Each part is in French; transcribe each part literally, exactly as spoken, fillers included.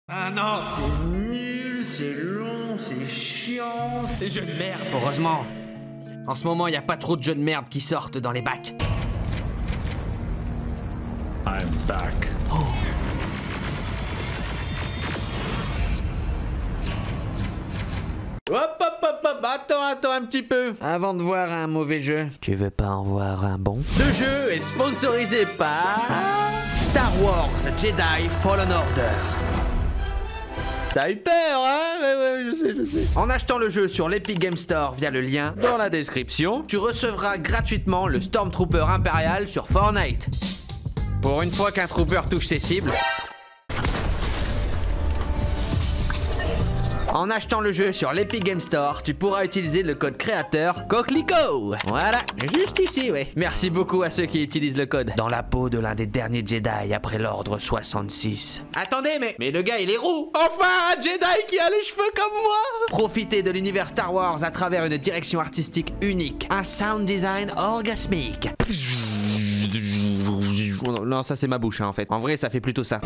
Ah non, c'est nul, c'est long, c'est chiant, c'est jeux de merde. Heureusement, en ce moment, il n'y a pas trop de jeux de merde qui sortent dans les bacs. I'm back. Oh. Hop, hop, hop, hop, attends, attends un petit peu. Avant de voir un mauvais jeu, tu veux pas en voir un bon? Ce jeu est sponsorisé par Star Wars Jedi Fallen Order. T'as eu peur, hein? Ouais, ouais, je sais, je sais. En achetant le jeu sur l'Epic Game Store via le lien dans la description, tu recevras gratuitement le Stormtrooper Impérial sur Fortnite. Pour une fois qu'un trooper touche ses cibles. En achetant le jeu sur l'Epic Game Store, tu pourras utiliser le code créateur Coquelicot. Voilà, juste ici, ouais. Merci beaucoup à ceux qui utilisent le code. Dans la peau de l'un des derniers Jedi après l'ordre soixante-six. Attendez, mais... Mais le gars, il est roux. Enfin, un Jedi qui a les cheveux comme moi. Profitez de l'univers Star Wars à travers une direction artistique unique. Un sound design orgasmique. Non, ça c'est ma bouche, hein, en fait. En vrai, ça fait plutôt ça.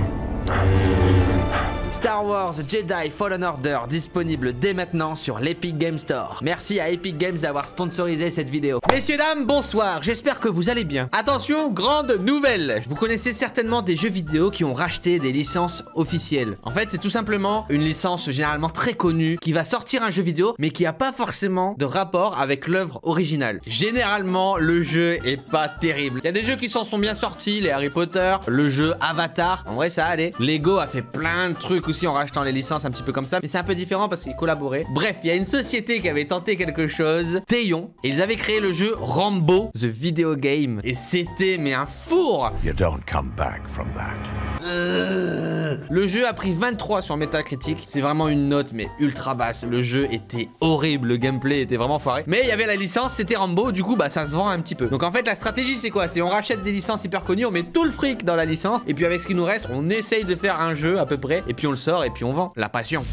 Star Wars Jedi Fallen Order disponible dès maintenant sur l'Epic Game Store. Merci à Epic Games d'avoir sponsorisé cette vidéo. Messieurs, dames, bonsoir, j'espère que vous allez bien. Attention, grande nouvelle. Vous connaissez certainement des jeux vidéo qui ont racheté des licences officielles. En fait, c'est tout simplement une licence généralement très connue qui va sortir un jeu vidéo mais qui n'a pas forcément de rapport avec l'œuvre originale. Généralement, le jeu est pas terrible. Il y a des jeux qui s'en sont bien sortis, les Harry Potter, le jeu Avatar. En vrai, ça allait. Lego a fait plein de trucs aussi en rachetant les licences un petit peu comme ça, mais c'est un peu différent parce qu'ils collaboraient. Bref, il y a une société qui avait tenté quelque chose, Théon, et ils avaient créé le jeu Rambo The Video Game, et c'était mais un four. You don't come back from that. Euh... Le jeu a pris vingt-trois sur Metacritic, c'est vraiment une note mais ultra basse. Le jeu était horrible, le gameplay était vraiment foiré, mais il y avait la licence, c'était Rambo, du coup bah ça se vend un petit peu. Donc en fait la stratégie c'est quoi? C'est on rachète des licences hyper connues, on met tout le fric dans la licence, et puis avec ce qui nous reste, on essaye de faire un jeu à peu près, et puis on le sort et puis on vend. La passion.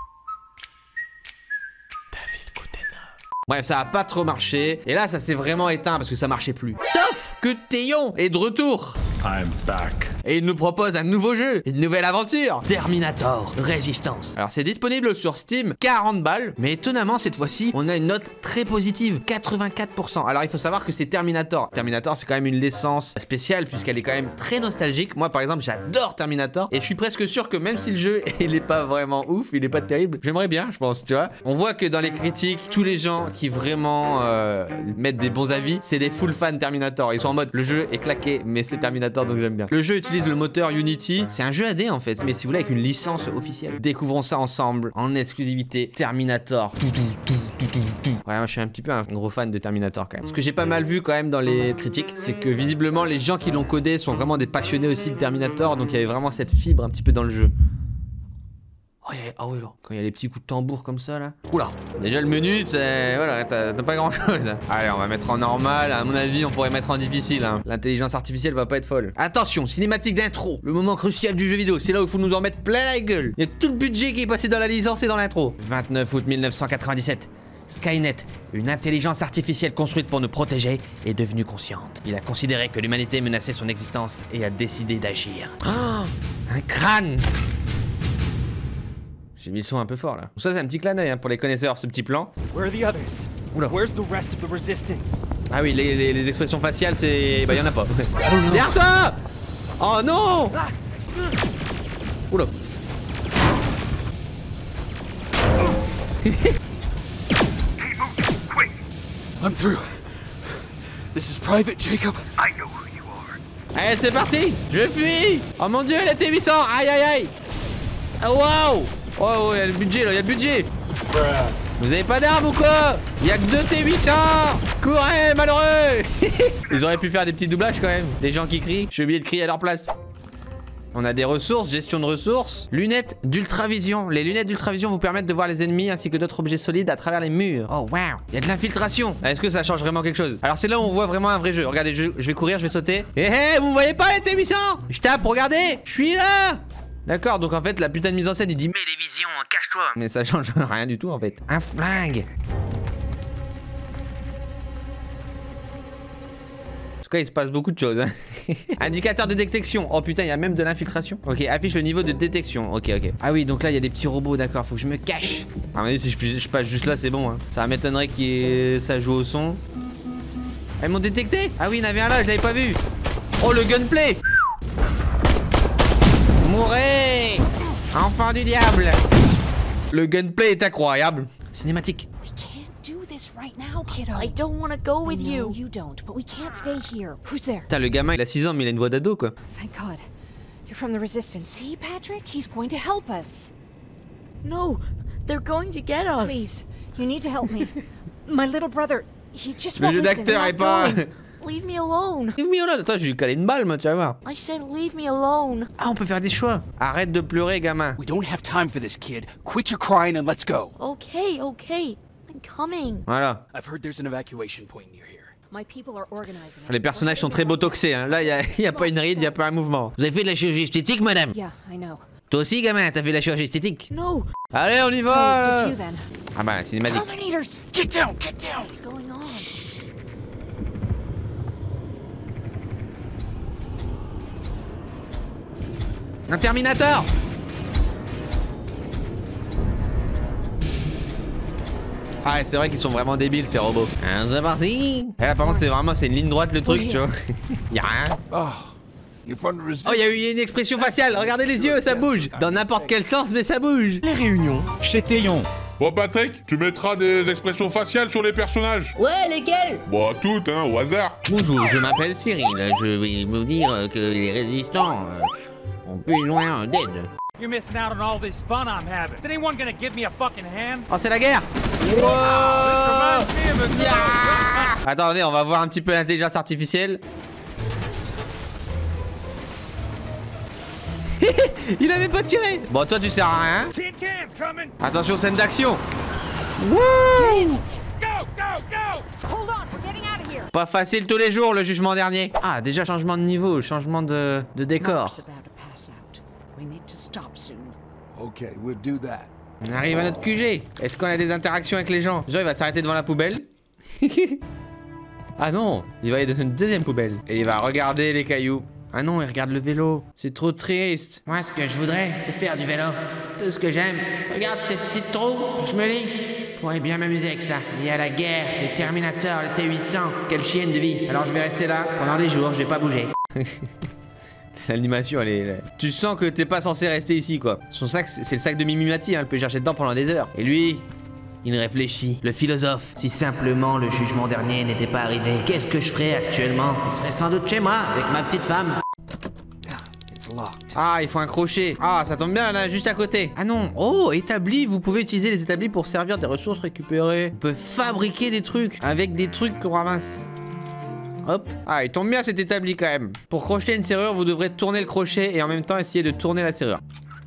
David Koutenov. Bref, ça a pas trop marché. Et là, ça s'est vraiment éteint parce que ça marchait plus. Sauf que Théon est de retour. I'm back. Et il nous propose un nouveau jeu, une nouvelle aventure. Terminator Résistance. Alors c'est disponible sur Steam, quarante balles. Mais étonnamment, cette fois-ci, on a une note très positive, quatre-vingt-quatre pour cent. Alors il faut savoir que c'est Terminator. Terminator, c'est quand même une licence spéciale puisqu'elle est quand même très nostalgique. Moi, par exemple, j'adore Terminator. Et je suis presque sûr que même si le jeu, il est pas vraiment ouf, il est pas terrible, j'aimerais bien, je pense, tu vois. On voit que dans les critiques, tous les gens qui vraiment euh, mettent des bons avis, c'est des full fans Terminator. Ils sont en mode, le jeu est claqué, mais c'est Terminator. Donc j'aime bien. Le jeu utilise le moteur Unity. C'est un jeu A D en fait, mais si vous voulez avec une licence officielle. Découvrons ça ensemble en exclusivité. Terminator. Ouais, moi je suis un petit peu un gros fan de Terminator quand même. Ce que j'ai pas mal vu quand même dans les critiques, c'est que visiblement les gens qui l'ont codé sont vraiment des passionnés aussi de Terminator. Donc il y avait vraiment cette fibre un petit peu dans le jeu. Oh, y a... oh oui là, quand il y a les petits coups de tambour comme ça là. Oula, déjà le menu, c'est... Voilà, t'as pas grand chose. Allez, on va mettre en normal, à mon avis on pourrait mettre en difficile hein. L'intelligence artificielle va pas être folle. Attention, cinématique d'intro, le moment crucial du jeu vidéo, c'est là où il faut nous en mettre plein la gueule. Il y a tout le budget qui est passé dans la licence et dans l'intro. vingt-neuf août mille neuf cent quatre-vingt-dix-sept. Skynet, une intelligence artificielle construite pour nous protéger, est devenue consciente. Il a considéré que l'humanité menaçait son existence et a décidé d'agir. Oh, un crâne. J'ai mis le son un peu fort là. Ça c'est un petit clin d'œil hein, pour les connaisseurs, ce petit plan. Where are the others? Oula. Where's the rest of the resistance? Ah oui, les, les, les expressions faciales c'est... Bah y'en a pas. Derrière toi! Oh non! Oula. I'm through. This is Private Jacob. I know who you are. Allez c'est parti! Je fuis! Oh mon dieu, la T huit cents! Aïe aïe aïe! Oh waouh! Oh, il y a le budget là, il y a le budget. Vous avez pas d'armes ou quoi? Il y a que deux T huit cents. Courez, malheureux. Ils auraient pu faire des petits doublages quand même. Des gens qui crient, j'ai oublié de crier à leur place. On a des ressources, gestion de ressources. Lunettes d'ultravision. Les lunettes d'ultravision vous permettent de voir les ennemis ainsi que d'autres objets solides à travers les murs. Oh waouh, il y a de l'infiltration. Est-ce que ça change vraiment quelque chose? Alors c'est là où on voit vraiment un vrai jeu. Regardez, je, je vais courir, je vais sauter. Hé hé, vous voyez pas les T huit cents? Je tape, regardez, je suis là. D'accord, donc en fait la putain de mise en scène il dit mets les visions, cache-toi. Mais ça change rien du tout en fait. Un flingue. En tout cas il se passe beaucoup de choses hein. Indicateur de détection. Oh putain, il y a même de l'infiltration. Ok, affiche le niveau de détection. Ok, ok. Ah oui, donc là, il y a des petits robots, d'accord. Faut que je me cache. Ah, mais si je, je passe juste là, c'est bon. Hein. Ça m'étonnerait qu'il y ait... ça joue au son. Ah, ils m'ont détecté. Ah oui, il y en avait un là, je l'avais pas vu. Oh, le gunplay. Mourez, enfant du diable. Le gunplay est incroyable. Cinématique. We can't do this right now, kiddo. I don't want to go with I know you. you don't, but we can't stay here. Who's there? Putain, le gamin, il a six ans, mais il a une voix d'ado, quoi. Thank God. You're from the Resistance. See, Patrick? He's going to help us. No, they're going to get us. Please, you need to help me. My little brother, he just Le won't jeu listen. d'acteur est pas... Leave me alone. Leave me alone. Attends, je vais lui caler une balle, moi, tu vas voir. I said leave me alone. Ah, on peut faire des choix. Arrête de pleurer, gamin. We don't have time for this, kid. Quit your crying and let's go. Okay, okay. I'm coming. Voilà. I've heard there's an evacuation point near here. My people are organizing. Les personnages sont très botoxés, hein. Là, il n'y a, a pas une ride, il n'y a pas un mouvement. Vous avez fait de la chirurgie esthétique, madame? Yeah, I know. Toi aussi, gamin, t'as fait de la chirurgie esthétique? No. Allez, on y So it's va. just you then. Ah bah, cinématique. Terminators! Get down, get down! What's going on? Un Terminator. Ah, c'est vrai qu'ils sont vraiment débiles, ces robots. Ah, c'est parti. Et là, par contre, c'est vraiment, c'est une ligne droite, le truc, tu vois. Y'a rien. Oh, you're from the Oh, resistance. il y a eu une expression faciale. Regardez les yeux, ça bouge. Dans n'importe quel sens, mais ça bouge. Les réunions chez Théon. Bon Patrick, tu mettras des expressions faciales sur les personnages. Ouais, lesquels? Bon, toutes, hein, au hasard. Bonjour, je m'appelle Cyril. Je vais vous dire que les résistants euh, ont plus loin d'aide. You're missing out on all this fun I'm having. Is anyone gonna give me a fucking hand? Oh, c'est la guerre. Wow. Yeah. Attendez, on va voir un petit peu l'intelligence artificielle. Il avait pas tiré. Bon, toi, tu sers à rien. Tin cans coming! Attention, scène d'action. Go, go, go! Hold on, we're getting out of here. Pas facile tous les jours, le jugement dernier. Ah, déjà changement de niveau, changement de, de décor. Mark's about to pass out. We need to stop soon. Okay, we'll do that. On arrive à notre Q G. Est-ce qu'on a des interactions avec les gens? Genre, il va s'arrêter devant la poubelle. Ah non, il va aller dans une deuxième poubelle. Et il va regarder les cailloux. Ah non, il regarde le vélo. C'est trop triste. Moi, ce que je voudrais, c'est faire du vélo. C'est tout ce que j'aime. Regarde ces petites trous. Je me dis, je pourrais bien m'amuser avec ça. Il y a la guerre, les Terminators, le T huit cents. Quelle chienne de vie. Alors je vais rester là pendant des jours, je vais pas bouger. L'animation, elle est... Tu sens que t'es pas censé rester ici, quoi. Son sac, c'est le sac de Mimimati, hein. Elle peut chercher dedans pendant des heures. Et lui... il réfléchit. Le philosophe. Si simplement le jugement dernier n'était pas arrivé, qu'est-ce que je ferais actuellement? Je serais sans doute chez moi, avec ma petite femme. It's locked. Ah, il faut un crochet. Ah, ça tombe bien, là, juste à côté. Ah non. Oh, établi. Vous pouvez utiliser les établis pour servir des ressources récupérées. On peut fabriquer des trucs avec des trucs qu'on ramasse. Hop. Ah, il tombe bien cet établi quand même. Pour crocheter une serrure, vous devrez tourner le crochet et en même temps essayer de tourner la serrure.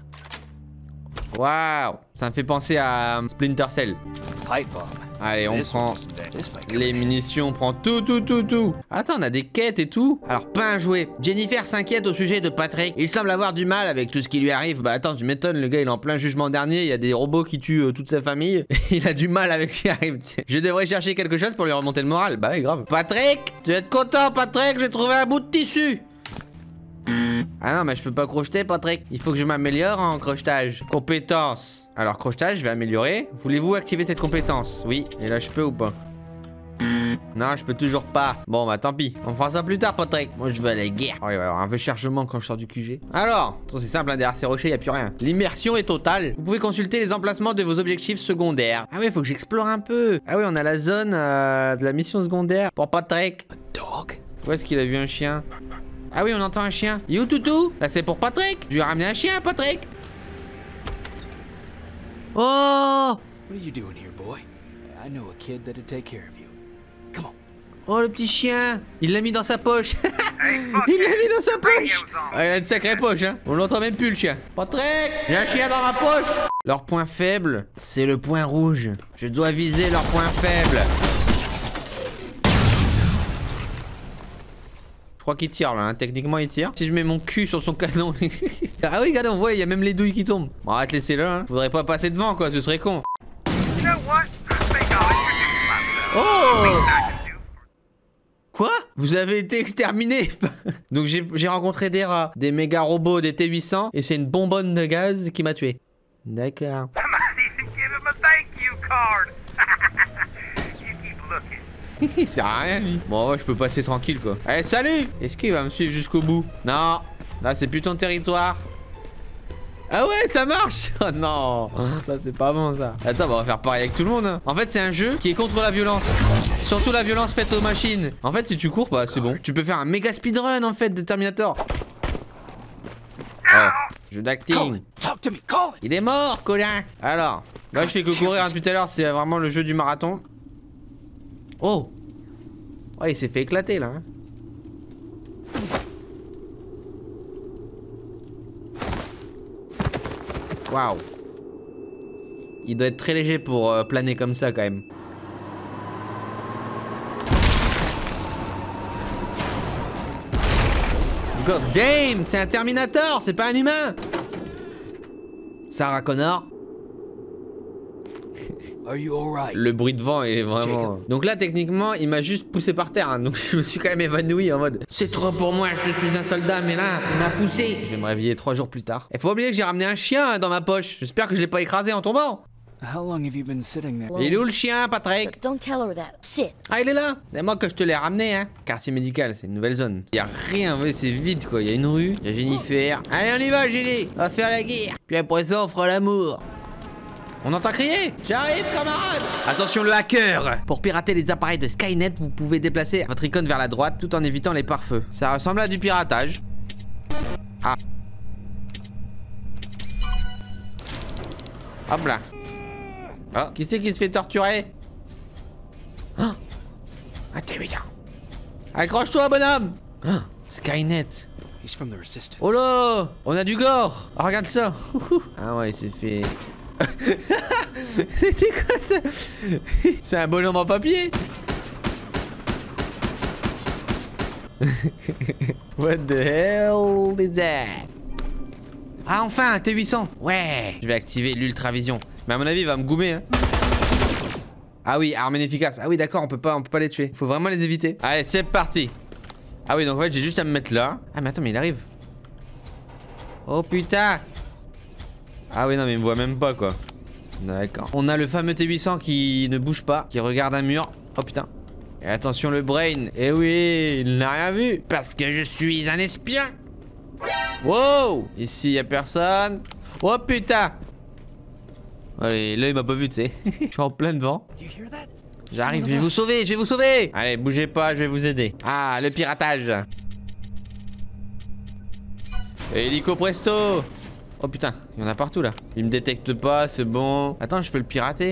Waouh. Ça me fait penser à Splinter Cell. Pipe bomb. Allez, on This prend one's bad. This might come les in. munitions, on prend tout, tout, tout, tout. Attends, on a des quêtes et tout. Alors, pas un jouet. Jennifer s'inquiète au sujet de Patrick. Il semble avoir du mal avec tout ce qui lui arrive. Bah attends, tu m'étonnes, le gars, il est en plein jugement dernier. Il y a des robots qui tuent euh, toute sa famille. Il a du mal avec ce qui arrive. Je devrais chercher quelque chose pour lui remonter le moral. Bah ouais, grave. Patrick, tu vas être content, Patrick, j'ai trouvé un bout de tissu. Ah non, mais je peux pas crocheter, Patrick. Il faut que je m'améliore en crochetage. Compétence. Alors, crochetage, je vais améliorer. Voulez-vous activer cette compétence? Oui. Et là, je peux ou pas? Non, je peux toujours pas. Bon, bah tant pis. On fera ça plus tard, Patrick. Moi, je veux à la guerre. Oh, il va y avoir un peu de chargement quand je sors du Q G. Alors, c'est simple, hein, derrière ces rochers, il n'y a plus rien. L'immersion est totale. Vous pouvez consulter les emplacements de vos objectifs secondaires. Ah ouais, faut que j'explore un peu. Ah oui, on a la zone euh, de la mission secondaire pour Patrick. Dog? Où est-ce qu'il a vu un chien? Ah oui, on entend un chien. You toutou? Là, c'est pour Patrick. Je lui ai ramené un chien, Patrick. Oh! What are you doing here, boy? I know a kid that'd take care of you. Come on. Oh, le petit chien. Il l'a mis dans sa poche. Il l'a mis dans sa poche. Ah, il a une sacrée poche, hein. On l'entend même plus, le chien. Patrick, j'ai un chien dans ma poche. Leur point faible, c'est le point rouge. Je dois viser leur point faible. Je crois qu'il tire là, hein. Techniquement il tire. Si je mets mon cul sur son canon. Ah oui, regardez, on voit, il y a même les douilles qui tombent. Bon, arrête, laissez-le, hein. Faudrait pas passer devant, quoi, ce serait con. You know what? I think I'll introduce myself. Oh! Quoi? Vous avez été exterminé. Donc j'ai rencontré des rats, des méga robots, des T huit cents, et c'est une bonbonne de gaz qui m'a tué. D'accord. Il sert à rien lui. Bon ouais, je peux passer tranquille quoi. Allez salut. Est-ce qu'il va me suivre jusqu'au bout? Non. Là c'est plus ton territoire. Ah ouais, ça marche. Oh non, ça c'est pas bon ça. Attends, bah, on va faire pareil avec tout le monde hein. En fait c'est un jeu qui est contre la violence. Surtout la violence faite aux machines. En fait si tu cours, bah c'est bon. Tu peux faire un méga speedrun en fait de Terminator. Oh, jeu d'acting. Il est mort, Colin. Alors, là je fais que courir hein, depuis tout à l'heure, c'est vraiment le jeu du marathon. Oh. Ouais, il s'est fait éclater là hein. Waouh. Il doit être très léger pour euh, planer comme ça quand même. God damn, c'est un Terminator, c'est pas un humain. Sarah Connor. Are you all right? Le bruit de vent est vraiment... Jacob. Donc là techniquement il m'a juste poussé par terre hein. Donc je me suis quand même évanoui en mode c'est trop pour moi, je suis un soldat, mais là il m'a poussé. Je vais me réveiller trois jours plus tard. Il faut oublier que j'ai ramené un chien hein, dans ma poche. J'espère que je l'ai pas écrasé en tombant. How long have you been sitting there? Il est où le chien, Patrick? But don't tell her that. Sit. Ah, il est là. C'est moi que je te l'ai ramené, hein. Quartier médical, c'est une nouvelle zone. Y a rien, ouais, c'est vide, quoi. Y a une rue, y a Jennifer. Allez, on y va, Jenny. On va faire la guerre. Puis après ça, on fera l'amour. On entend crier. J'arrive, camarade. Attention, le hacker. Pour pirater les appareils de Skynet, vous pouvez déplacer votre icône vers la droite tout en évitant les pare-feux. Ça ressemble à du piratage. Ah. Hop là. Oh, qui c'est qui se fait torturer? Oh, un T huit cents. Accroche-toi, bonhomme. Oh, Skynet. He's from the Resistance. Oh là, on a du gore. Oh, regarde ça. Ah ouais, il s'est fait... C'est quoi ça? C'est un bonhomme en papier. What the hell is that? Ah enfin, un T huit cents. Ouais. Je vais activer l'ultravision. Mais à mon avis, il va me goumer hein. Ah oui, arme inefficace. Ah oui, d'accord, on peut pas on peut pas les tuer. Faut vraiment les éviter. Allez, c'est parti. Ah oui, donc en fait, j'ai juste à me mettre là. Ah mais attends, mais il arrive. Oh putain. Ah oui, non, mais il me voit même pas quoi. D'accord. On a le fameux T huit cents qui ne bouge pas, qui regarde un mur. Oh putain. Et attention le brain. Eh oui, il n'a rien vu. Parce que je suis un espion. Wow. Ici, y a personne. Oh putain. Allez, là il m'a pas vu, tu sais. Je suis en plein vent. J'arrive, je vais vous sauver, je vais vous sauver. Allez, bougez pas, je vais vous aider. Ah, le piratage. Hélico presto. Oh putain, il y en a partout là. Il me détecte pas, c'est bon. Attends, je peux le pirater.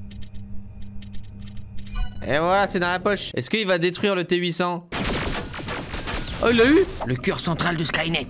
Et voilà, c'est dans la poche. Est-ce qu'il va détruire le T huit cents? Oh, il l'a eu. Le cœur central de Skynet.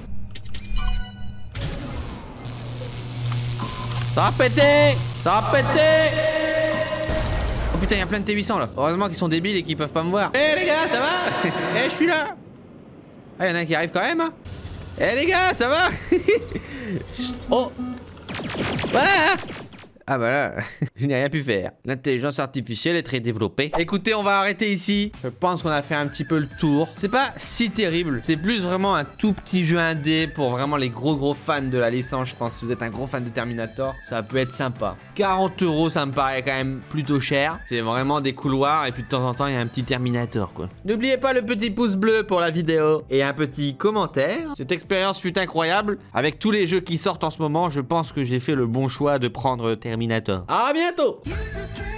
Ça va péter. Ça va péter. Oh putain, il y a plein de T huit cents là. Heureusement qu'ils sont débiles et qu'ils peuvent pas me voir. Eh hey, les gars, ça va? Eh, je suis là. Ah, il y en a un qui arrive quand même. Eh hey, les gars, ça va? Oh. Ah. Ah bah là, je n'ai rien pu faire. L'intelligence artificielle est très développée. Écoutez, on va arrêter ici. Je pense qu'on a fait un petit peu le tour. C'est pas si terrible. C'est plus vraiment un tout petit jeu indé pour vraiment les gros gros fans de la licence. Je pense que si vous êtes un gros fan de Terminator, ça peut être sympa. quarante euros, ça me paraît quand même plutôt cher. C'est vraiment des couloirs et puis de temps en temps, il y a un petit Terminator quoi. N'oubliez pas le petit pouce bleu pour la vidéo et un petit commentaire. Cette expérience fut incroyable. Avec tous les jeux qui sortent en ce moment, je pense que j'ai fait le bon choix de prendre Terminator. À bientôt.